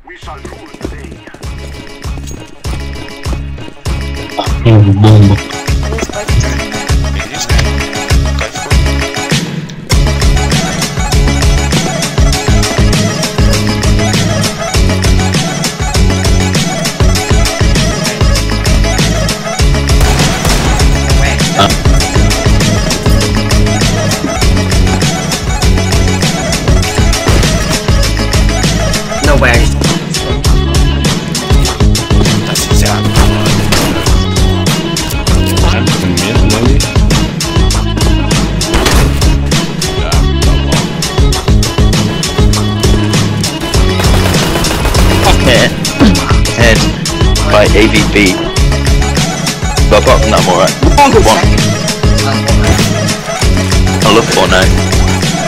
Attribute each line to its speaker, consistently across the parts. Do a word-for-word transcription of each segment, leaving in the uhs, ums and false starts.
Speaker 1: Oh, bomba.
Speaker 2: No way.
Speaker 3: Head. Head by A V B. But apart from that, I'm alright. One. I love Fortnite.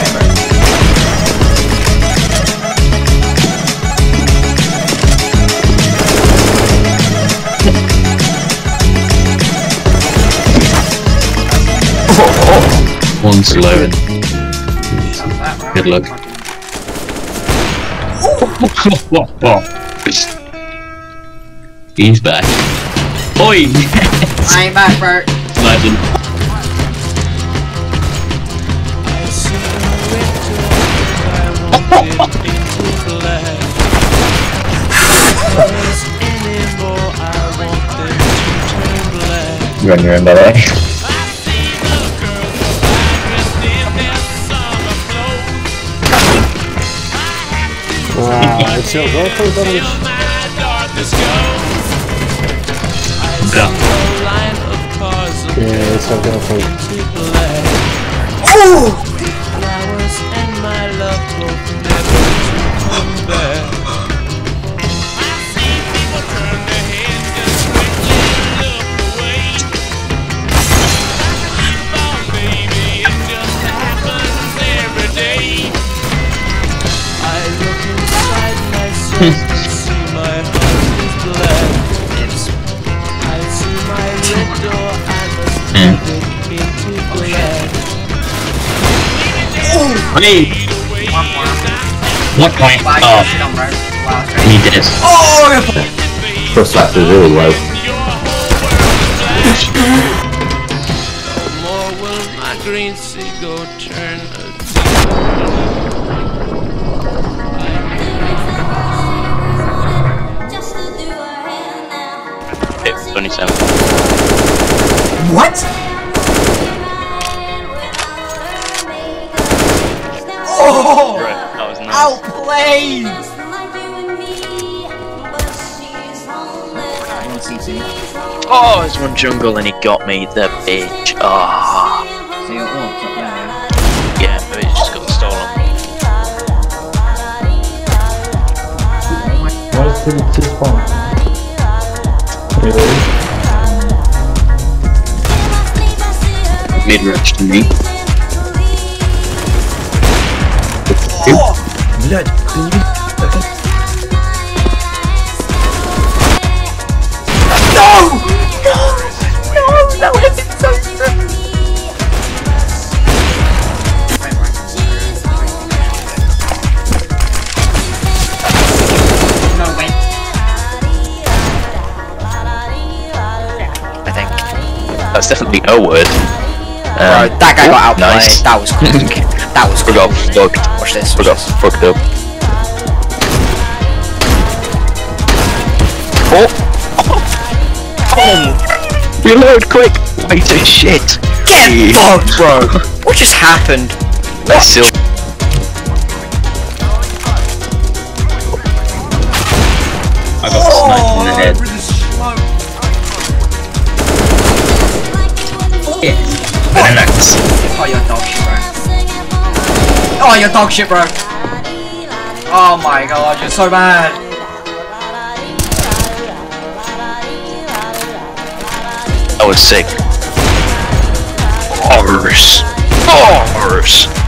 Speaker 1: One's low. Good luck. He's back. Oi! Yes!
Speaker 2: I ain't back, bro.
Speaker 1: Legend.
Speaker 3: You're on your own, by the way.
Speaker 4: Wow, it's your girlfriend, buddy.
Speaker 1: Yeah.
Speaker 4: Yeah, it's your girlfriend.
Speaker 2: Oh!
Speaker 1: Hey! What point? Oh, he did it.
Speaker 2: Oh!
Speaker 3: First slap is really low. Okay, twenty-seven.
Speaker 2: What? Oh!
Speaker 3: Right, that was nice.
Speaker 2: Outplayed!
Speaker 3: Oh, there's one jungle and he got me, the bitch. Ah. Oh.
Speaker 2: So you're all up there.
Speaker 3: Yeah, but it just got stolen.
Speaker 4: Why is it to spawn? Really?
Speaker 1: Mid-range to me.
Speaker 2: Oh!
Speaker 3: Блядь, ты не видишь?
Speaker 2: No! No! No! That would have been so good! No, wait.
Speaker 3: I think. That's definitely a word. Um,
Speaker 2: Bro, that guy got outplayed.
Speaker 3: nice.
Speaker 2: That was quick. That was
Speaker 3: We
Speaker 2: quick.
Speaker 3: got fucked.
Speaker 2: Watch this.
Speaker 3: We
Speaker 2: Watch
Speaker 3: got
Speaker 2: this.
Speaker 3: fucked up. Oh! Oh! Reload quick! Wait a shit!
Speaker 2: Get fucked, bro! What just happened?
Speaker 3: Let's still.
Speaker 1: I got sniped in the head. Yeah. And an axe.
Speaker 2: Oh, you're dog shit, bro. Oh, you're dog shit, bro. Oh my god, you're so bad.
Speaker 3: That was sick. Horrors. Horrors.